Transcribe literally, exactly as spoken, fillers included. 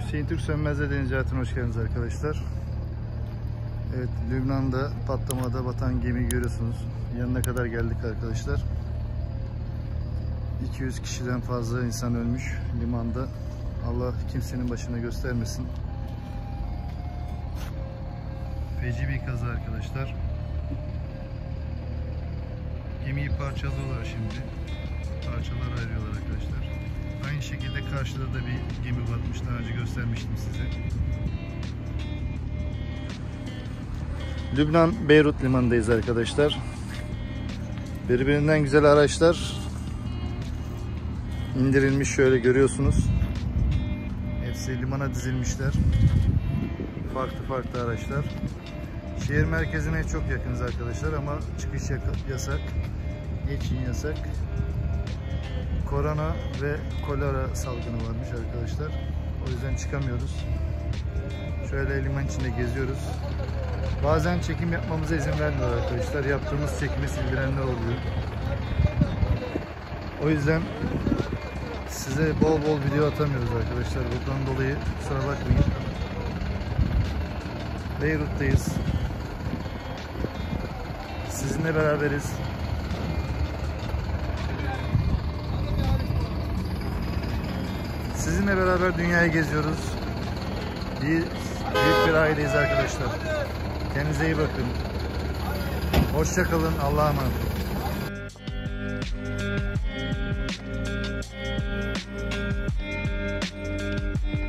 Hüseyin Türk Sönmez'de deniz hayatına hoş geldiniz arkadaşlar. Evet, Lübnan'da patlamada batan gemi görüyorsunuz. Yanına kadar geldik arkadaşlar. iki yüz kişiden fazla insan ölmüş limanda. Allah kimsenin başına göstermesin. Feci bir kaza arkadaşlar. Gemiyi parçalıyorlar şimdi. Parçalar ayırıyorlar arkadaşlar. Aynı şekilde karşıda da bir gemi batmış. Daha önce göstermiştim size. Lübnan Beyrut limanındayız arkadaşlar. Birbirinden güzel araçlar indirilmiş, şöyle görüyorsunuz. Hepsi limana dizilmişler. Farklı farklı araçlar. Şehir merkezine çok yakınız arkadaşlar ama çıkış yasak. Geçin yasak. Korona ve kolera salgını varmış arkadaşlar. O yüzden çıkamıyoruz. Şöyle liman içinde geziyoruz. Bazen çekim yapmamıza izin vermiyor arkadaşlar. Yaptığımız çekimi sildirenler oluyor. O yüzden size bol bol video atamıyoruz arkadaşlar. Bundan dolayı kusura bakmayın. Beyrut'tayız. Sizinle beraberiz. Sizinle beraber dünyayı geziyoruz. Bir, büyük bir aileyiz arkadaşlar. Kendinize iyi bakın. Hoşça kalın. Allah'a emanet. Thank you.